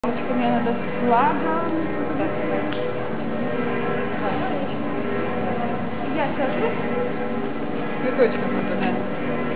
Девочка, мне надо слабо. Я сажусь. Цветочком это, да.